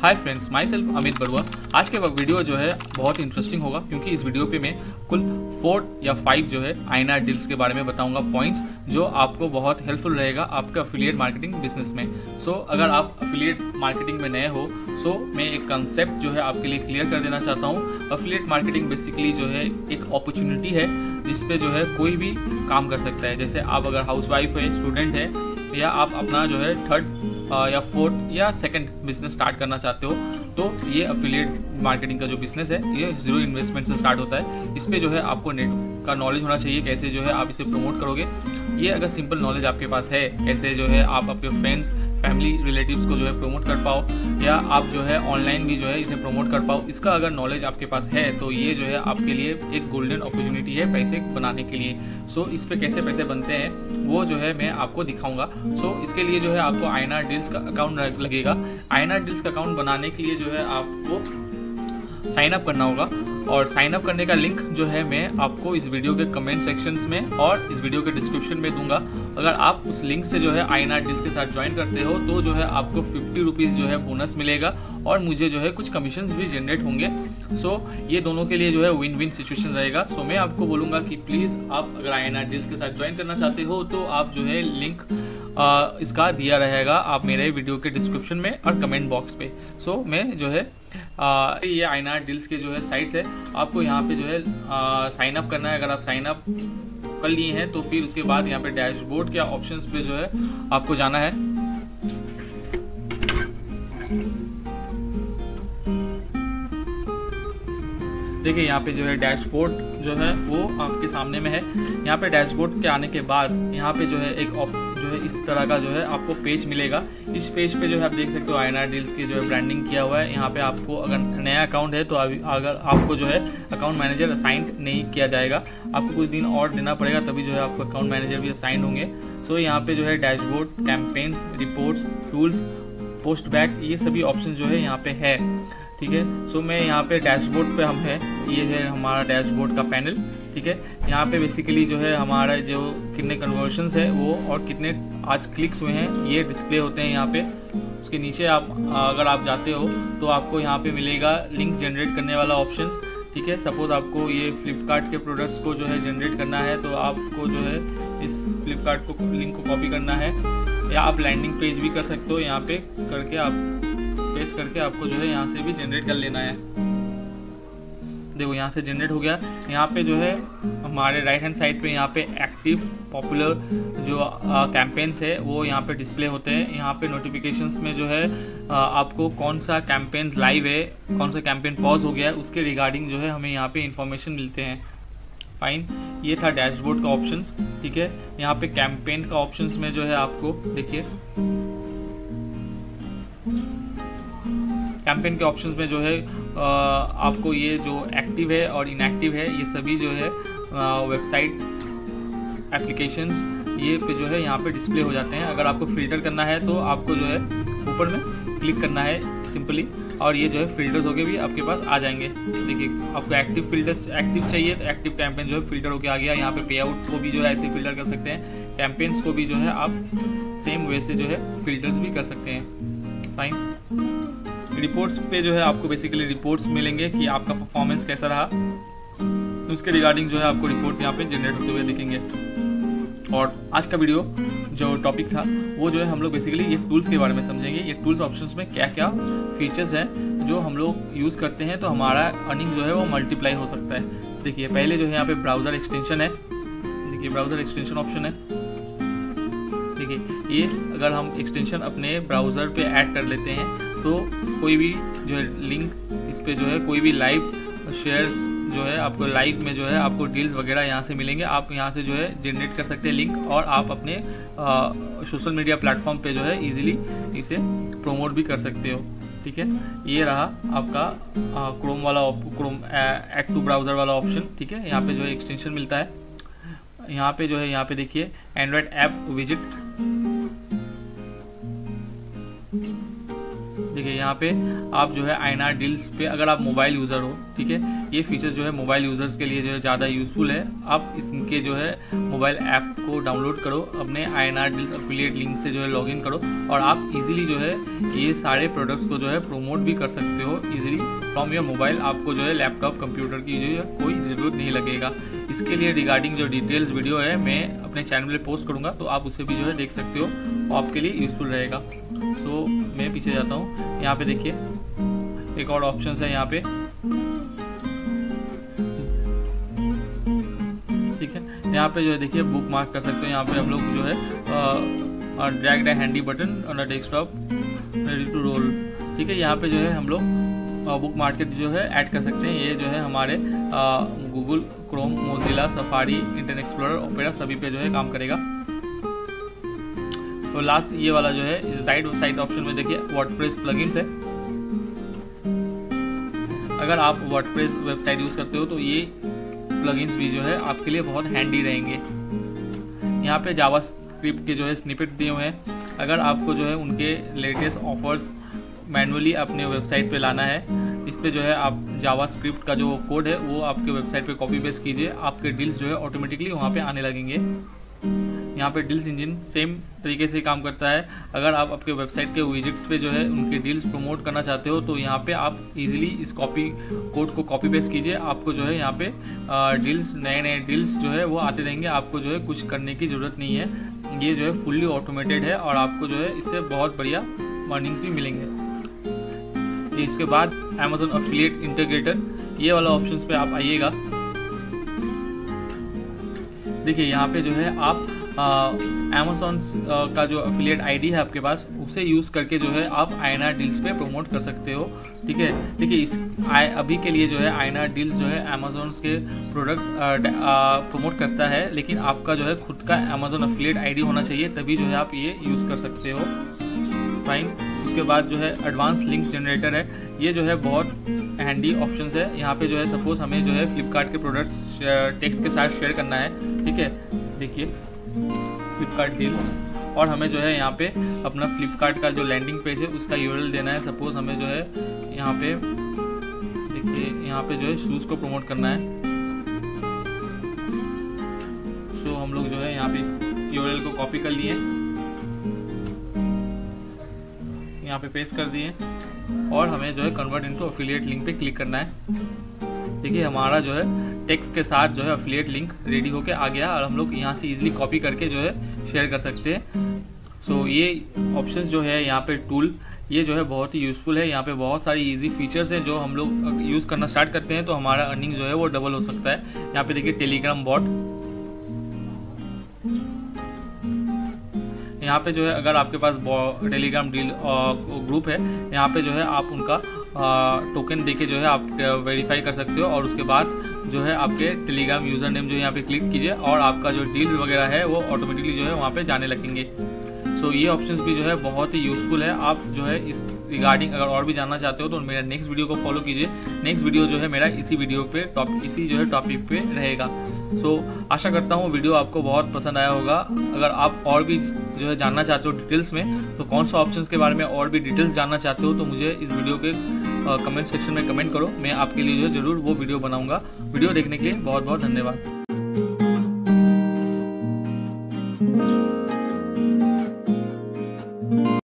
हाय friends, myself Amit Barua. आज के वक्त वीडियो जो है बहुत इंटरेस्टिंग होगा क्योंकि इस वीडियो पे मैं कुल 4 या 5 जो है INR डील्स के बारे में बताऊंगा, पॉइंट्स जो आपको बहुत हेल्पफुल रहेगा आपका अफिलिएट मार्केटिंग बिजनेस में। अगर आप अफिलिएट मार्केटिंग में नए हो मैं एक कंसेप्ट जो है आपके लिए क्लियर कर देना चाहता हूँ। अफिलिएट मार्केटिंग बेसिकली जो है एक अपॉर्चुनिटी है जिसपे जो है कोई भी काम कर सकता है। जैसे आप अगर हाउसवाइफ है, स्टूडेंट है, या आप अपना जो है 3rd या 4th या 2nd बिजनेस स्टार्ट करना चाहते हो, तो ये अफिलिएट मार्केटिंग का जो बिजनेस है ये 0 इन्वेस्टमेंट से स्टार्ट होता है। इस पे जो है आपको नेट का नॉलेज होना चाहिए, कैसे जो है आप इसे प्रमोट करोगे। ये अगर सिंपल नॉलेज आपके पास है, कैसे जो है आप अपने फ्रेंड्स, फैमिली, रिलेटिव्स को जो है प्रमोट कर पाओ, या आप जो है ऑनलाइन भी जो है इसे प्रमोट कर पाओ, इसका अगर नॉलेज आपके पास है तो ये जो है आपके लिए एक गोल्डन अपॉर्चुनिटी है पैसे बनाने के लिए। इस पे कैसे पैसे बनते हैं वो जो है मैं आपको दिखाऊंगा। इसके लिए जो है आपको INR डील्स का अकाउंट लगेगा। INR डील्स का अकाउंट बनाने के लिए जो है आपको साइन अप करना होगा, और साइन अप करने का लिंक जो है मैं आपको इस वीडियो के कमेंट सेक्शंस में और इस वीडियो के डिस्क्रिप्शन में दूंगा। अगर आप उस लिंक से जो है INR डील्स के साथ ज्वाइन करते हो तो जो है आपको 50 रुपीज़ जो है बोनस मिलेगा और मुझे जो है कुछ कमीशन भी जनरेट होंगे। ये दोनों के लिए जो है विन विन सिचुएशन रहेगा। मैं आपको बोलूँगा कि प्लीज़ आप अगर INR डील्स के साथ ज्वाइन करना चाहते हो तो आप जो है लिंक इसका दिया रहेगा आप मेरे वीडियो के डिस्क्रिप्शन में और कमेंट बॉक्स पे। मैं जो है ये INR डील्स के जो है साइट्स है, आपको यहाँ पे जो है साइन अप करना है। अगर आप साइन अप कर लिए हैं तो फिर उसके बाद यहाँ पे डैशबोर्ड के ऑप्शंस पे जो है आपको जाना है। देखिए यहाँ पे जो है डैशबोर्ड जो है वो आपके सामने में है। यहाँ पे डैशबोर्ड के आने के बाद यहाँ पे जो है एक जो है इस तरह का जो है आपको पेज मिलेगा। इस पेज पे जो है आप देख सकते हो INR डील्स की जो है ब्रांडिंग किया हुआ है। यहाँ पे आपको अगर नया अकाउंट है तो अगर आपको जो है अकाउंट मैनेजर असाइन नहीं किया जाएगा, आपको कुछ दिन और देना पड़ेगा, तभी जो है आपको अकाउंट मैनेजर भी असाइन होंगे। यहाँ पे जो है dashboard, campaigns, reports, tools, post back, ये सभी ऑप्शन जो है यहाँ पे है। ठीक है, मैं यहाँ पे डैशबोर्ड पे हम है, ये है हमारा डैशबोर्ड का पैनल। ठीक है, यहाँ पे बेसिकली जो है हमारा जो कितने कन्वर्शंस है वो और कितने आज क्लिक्स हुए हैं ये डिस्प्ले होते हैं यहाँ पे। उसके नीचे आप अगर आप जाते हो तो आपको यहाँ पे मिलेगा लिंक जनरेट करने वाला ऑप्शंस। ठीक है, सपोज आपको ये फ्लिपकार्ट के प्रोडक्ट्स को जो है जनरेट करना है तो आपको जो है इस फ्लिपकार्ट को लिंक को कॉपी करना है, या आप लैंडिंग पेज भी कर सकते हो। यहाँ पे करके आप पेस्ट करके आपको जो है यहाँ से भी जनरेट कर लेना है। देखो यहाँ से जनरेट हो गया। यहाँ पे जो है हमारे राइट हैंड साइड पे यहाँ पे एक्टिव पॉपुलर जो कैंपेन्स है वो यहाँ पे डिस्प्ले होते हैं। यहाँ पे नोटिफिकेशंस में जो है आपको कौन सा कैंपेन लाइव है, कौन सा कैंपेन पॉज हो गया है, उसके रिगार्डिंग जो है हमें यहाँ पे इंफॉर्मेशन मिलते हैं। फाइन, ये था डैशबोर्ड का ऑप्शंस। ठीक है, यहाँ पे कैंपेन का ऑप्शंस में जो है आपको देखिए कैंपेन के ऑप्शंस में जो है आपको ये जो एक्टिव है और इनएक्टिव है ये सभी जो है वेबसाइट, एप्लीकेशंस, ये पे जो है यहाँ पे डिस्प्ले हो जाते हैं। अगर आपको फ़िल्टर करना है तो आपको जो है ऊपर में क्लिक करना है सिंपली, और ये जो है फिल्टर्स होके भी आपके पास आ जाएंगे। देखिए आपको एक्टिव फिल्टर्स एक्टिव चाहिए तो एक्टिव कैंपेन जो है फिल्टर होके आ गया। यहाँ पे पे आउट को भी जो है ऐसे फिल्टर कर सकते हैं, कैंपेन्स को भी जो है आप सेम वे से जो है फिल्टर्स भी कर सकते हैं। फाइन, रिपोर्ट्स पे जो है आपको बेसिकली रिपोर्ट्स मिलेंगे कि आपका परफॉर्मेंस कैसा रहा, उसके रिगार्डिंग जो है आपको रिपोर्ट्स यहाँ पे जनरेट होते हुए दिखेंगे। और आज का वीडियो जो टॉपिक था वो जो है हम लोग बेसिकली ये टूल्स के बारे में समझेंगे। ये टूल्स ऑप्शंस में क्या क्या फीचर्स हैं जो हम लोग यूज़ करते हैं तो हमारा अर्निंग जो है वो मल्टीप्लाई हो सकता है। देखिए पहले जो है यहाँ पे ब्राउज़र एक्सटेंशन है। देखिए ब्राउज़र एक्सटेंशन ऑप्शन है। देखिए ये अगर हम एक्सटेंशन अपने ब्राउज़र पे ऐड कर लेते हैं तो कोई भी जो है लिंक इस पे जो है कोई भी लाइव शेयर्स जो है आपको लाइव में जो है आपको डील्स वगैरह यहाँ से मिलेंगे। आप यहाँ से जो है जनरेट कर सकते हैं लिंक, और आप अपने सोशल मीडिया प्लेटफॉर्म पे जो है इजीली इसे प्रमोट भी कर सकते हो। ठीक है, ये रहा आपका क्रोम वाला क्रोम ऐड टू ब्राउज़र वाला ऑप्शन। ठीक है, यहाँ पे जो है एक्सटेंशन मिलता है। यहाँ पे जो है यहाँ पे देखिए एंड्रॉयड ऐप विजिट। देखिए यहाँ पे आप जो है INR डील्स पे, अगर आप मोबाइल यूज़र हो, ठीक है, ये फीचर जो है मोबाइल यूज़र्स के लिए जो है ज़्यादा यूज़फुल है। आप इनके जो है मोबाइल ऐप को डाउनलोड करो, अपने INR डील्स अफिलिएट लिंक से जो है लॉगिन करो और आप इजीली जो है ये सारे प्रोडक्ट्स को जो है प्रमोट भी कर सकते हो इजीली फ्रॉम योर मोबाइल। आपको जो है लैपटॉप कंप्यूटर की जो है कोई ज़रूरत नहीं लगेगा। इसके लिए रिगार्डिंग जो डिटेल्स वीडियो है मैं अपने चैनल में पोस्ट करूँगा, तो आप उसे भी जो है देख सकते हो, वो आपके लिए यूज़फुल रहेगा। सो मैं पीछे जाता हूँ। यहाँ पे देखिए एक और ऑप्शन है यहाँ पे, ठीक है। यहाँ पे जो है देखिए बुक मार्क कर सकते हो। यहाँ पे हम लोग जो है drag the handy button on the desktop ready to roll, ठीक है। यहाँ पे जो है हम लोग बुक मार्केट जो है ऐड कर सकते हैं। ये जो है हमारे Google Chrome, Mozilla, Safari, Internet Explorer, Opera सभी पे जो है काम करेगा। तो लास्ट ये वाला जो है राइट साइड ऑप्शन में देखिए वर्डप्रेस प्लगइन्स है। अगर आप वर्डप्रेस वेबसाइट यूज़ करते हो तो ये प्लगइन्स भी जो है आपके लिए बहुत हैंडी रहेंगे। यहाँ पे जावास्क्रिप्ट के जो है स्निपेट्स दिए हुए हैं। अगर आपको जो है उनके लेटेस्ट ऑफर्स मैनुअली अपने वेबसाइट पे लाना है, इस पे जो है आप जावास्क्रिप्ट का जो कोड है वो आपके वेबसाइट पे कॉपी पेस्ट कीजिए, आपके डील्स जो है ऑटोमेटिकली वहाँ पे आने लगेंगे। यहाँ पे डील्स इंजन सेम तरीके से काम करता है। अगर आप आपके वेबसाइट के विजिट्स पे जो है उनके डील्स प्रमोट करना चाहते हो तो यहाँ पे आप इजीली इस कोड को कॉपी पेस्ट कीजिए। आपको जो है यहाँ पे डील्स, नए डील्स जो है वो आते रहेंगे। आपको जो है कुछ करने की ज़रूरत नहीं है। ये जो है फुल्ली ऑटोमेटेड है और आपको जो है इससे बहुत बढ़िया अर्निंग्स भी मिलेंगे। इसके बाद Amazon अफिलिएट इंटीग्रेटर, ये वाला ऑप्शंस पे आप आइएगा। देखिए यहाँ पे जो है आप Amazon का जो अफिलिएट आईडी है आपके पास, उसे यूज़ करके जो है आप INR डील्स पे प्रमोट कर सकते हो, ठीक है। देखिए अभी के लिए जो है INR डील्स जो है Amazon के प्रोडक्ट प्रमोट करता है, लेकिन आपका जो है खुद का Amazon अफिलिएट आईडी होना चाहिए, तभी जो है आप ये यूज़ कर सकते हो। फाइन। उसके बाद जो है एडवांस लिंक जनरेटर है। ये जो है बहुत हैंडी ऑप्शंस है। यहाँ पे जो है सपोज हमें जो है फ्लिपकार्ट के प्रोडक्ट टेक्स्ट के साथ शेयर करना है, ठीक है। देखिए फ्लिपकार्ट डील्स, और हमें जो है यहाँ पे अपना फ्लिपकार्ट का जो लैंडिंग पेज है उसका URL देना है। सपोज हमें जो है यहाँ पे देखिए यहाँ पे जो है शूज़ को प्रमोट करना है। सो हम लोग जो है यहाँ पे URL को कॉपी कर लिए, यहाँ पे पेस्ट कर दिए और हमें जो है कन्वर्ट इनटू अफिलिएट लिंक पे क्लिक करना है। देखिए हमारा जो है टेक्स्ट के साथ जो है अफिलिएट लिंक रेडी होके आ गया और हम लोग यहाँ से इजीली कॉपी करके जो है शेयर कर सकते हैं। सो ये ऑप्शंस जो है यहाँ पे टूल, ये जो है बहुत ही यूज़फुल है। यहाँ पे बहुत सारी इजी फीचर्स हैं जो हम लोग यूज़ करना स्टार्ट करते हैं तो हमारा अर्निंग जो है वो डबल हो सकता है। यहाँ पे देखिए टेलीग्राम बॉट, यहाँ पे जो है अगर आपके पास टेलीग्राम डील ग्रुप है, यहाँ पे जो है आप उनका टोकन देके जो है आप वेरीफाई कर सकते हो और उसके बाद जो है आपके टेलीग्राम यूज़र नेम जो है यहाँ पे क्लिक कीजिए और आपका जो डील वगैरह है वो ऑटोमेटिकली जो है वहाँ पे जाने लगेंगे। सो ये ऑप्शंस भी जो है बहुत ही यूज़फुल है। आप जो है इस रिगार्डिंग अगर और भी जानना चाहते हो तो मेरा नेक्स्ट वीडियो को फॉलो कीजिए। नेक्स्ट वीडियो जो है मेरा इसी वीडियो पे इसी जो है टॉपिक पे रहेगा। सो आशा करता हूँ वीडियो आपको बहुत पसंद आया होगा। अगर आप और भी जो है जानना चाहते हो डिटेल्स में, तो कौन सा ऑप्शंस के बारे में और भी डिटेल्स जानना चाहते हो तो मुझे इस वीडियो के कमेंट सेक्शन में कमेंट करो। मैं आपके लिए जो है ज़रूर वो वीडियो बनाऊंगा। वीडियो देखने के लिए बहुत बहुत धन्यवाद।